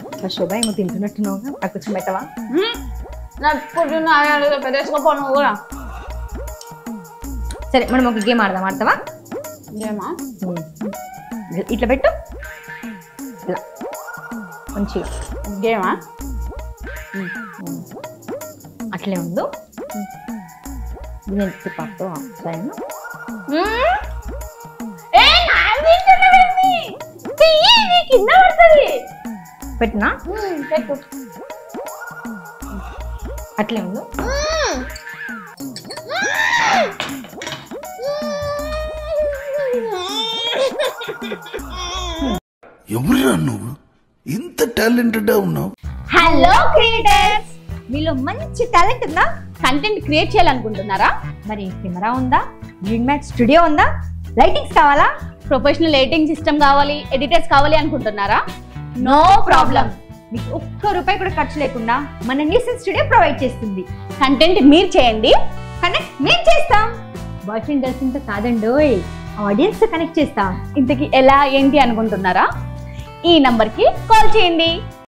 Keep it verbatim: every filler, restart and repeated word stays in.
శోభ ఏమో తింటున్నట్టున్నావుగా నాకు కొంచెం పెట్టవా? పెట్టేసుకోపో నువ్వు కూడా. సరే మనం ఒక గేమ్ ఆడదాం, ఆడతావా? గేమా? ఇట్లా పెట్టు, ఇలా మంచిగా. గేమా? అట్లే ఉండు. నేను తిప్పాతో సరే. కింద పడుతుంది. పెట్టినా? పెట్టు. అట్లే ఉండు. ఎవరురా నువ్వు ఇంత టాలెంటెడ్ ఉన్నావు? హలో క్రియేటర్స్, మీలో మంచి టాలెంట్ ఉందా? కంటెంట్ క్రియేట్ చేయాలనుకుంటున్నారా? మరి కెమెరా ఉందా? గ్రీన్ మ్యాట్ స్టూడియో ఉందా? లైటింగ్స్ కావాలా? ప్రొఫెషనల్ ఎడిటింగ్ సిస్టమ్ కావాలి, ఎడిటర్స్ కావాలి అనుకుంటున్నారా? No problem. మీకు ఒక్క రూపాయి కూడా ఖర్చు లేకుండా మన నీసన్ స్టూడియో ప్రొవైడ్ చేస్తుంది. కంటెంట్ మీరు చేయండి, కనెక్ట్ మేము చేస్తాం. బాయ్ ఫ్రెండ్ గర్ల్ ఫ్రెండ్ తో కాదండి, ఆడియన్స్ తో కనెక్ట్ చేస్తాం. ఇంతకీ ఎలా ఏంటి అనుకుంటున్నారా? ఈ నంబర్కి కాల్ చేయండి.